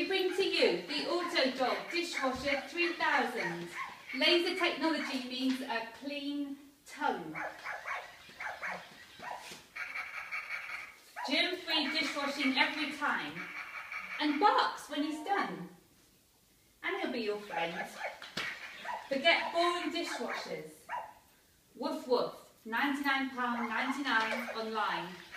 We bring to you the Auto-Dog Dishwasher 3000. Laser technology means a clean tongue. Germ-free dishwashing every time. And barks when he's done. And he'll be your friend. Forget boring dishwashers. Woof woof, £99.99 online.